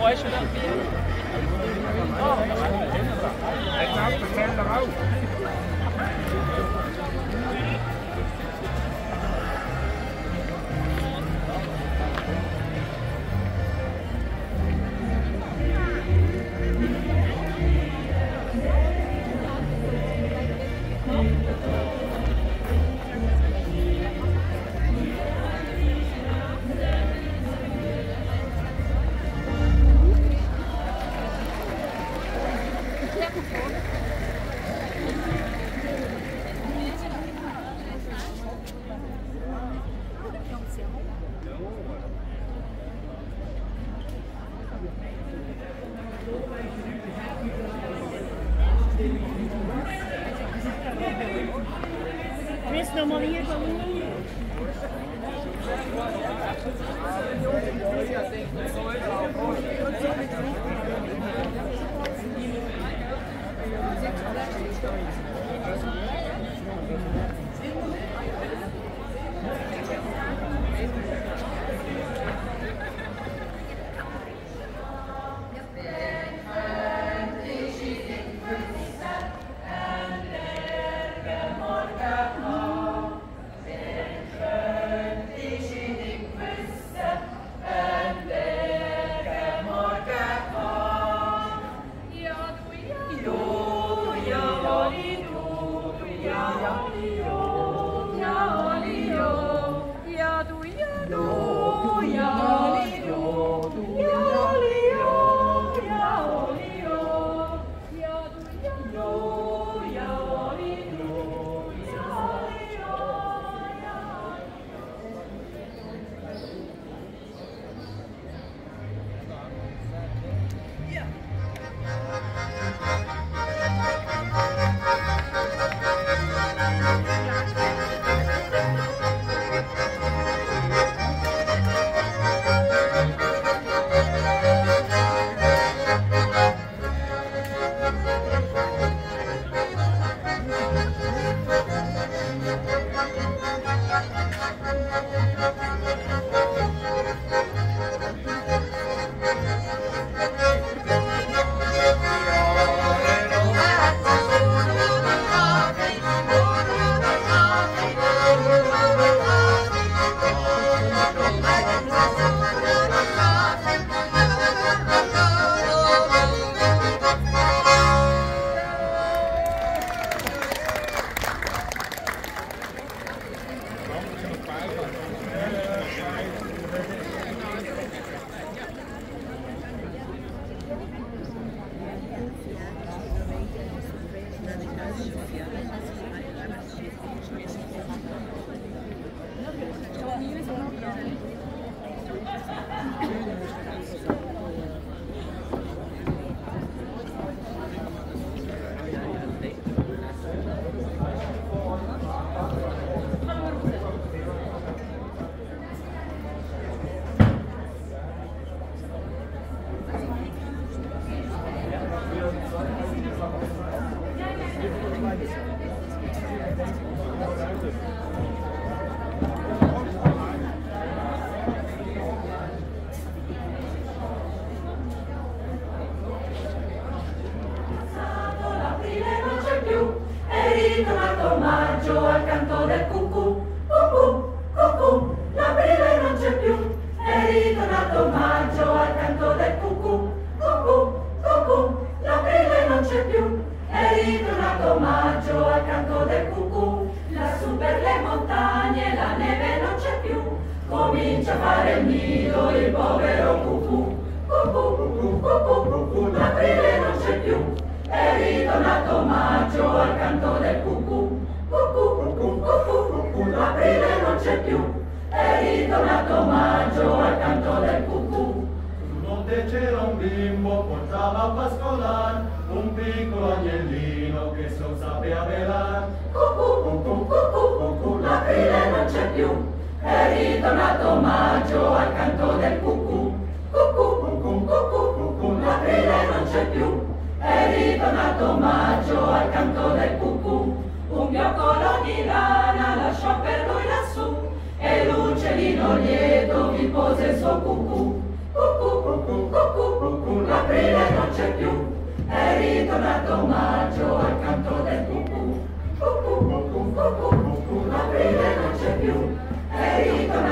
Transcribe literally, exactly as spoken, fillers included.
esce dal via. No, è tanto bella l'auto. Chris, no more here for me. Ritornato maggio al canto del cucù, cucù, cucù, l'aprile non c'è più. È ritornato maggio al canto del cucù, cucù, cucù, l'aprile non c'è più. È ritornato maggio al canto del cucù, lassù per le montagne la neve non c'è più. Comincia a fare il nido il povero cucù, cucù, cucù, cucù, cucù, l'aprile non c'è più. È ritornato maggio al canto del cucù, cucù, cucù, cucù, cucù, l'aprile non c'è più. È ritornato maggio al canto del cucù. Sul monte c'era un bimbo, portava a pascolar un piccolo agnellino che non sapeva velar. Cucù, cucù, cucù, cucù, l'aprile non c'è più. È ritornato maggio al canto del cucù, cucù, cucù, cucù, cucù, l'aprile non c'è più. È ritornato maggio al canto del cucù. Un pioccolo di rana lasciò per lui lassù e l'uccellino lieto vi pose il suo cucù. Cucù, cucù, cucù, cucù, c'è più, è ritornato maggio al canto del cucù. Cucù, cucù, cucù, cucù, l'aprile non c'è più, è ritornato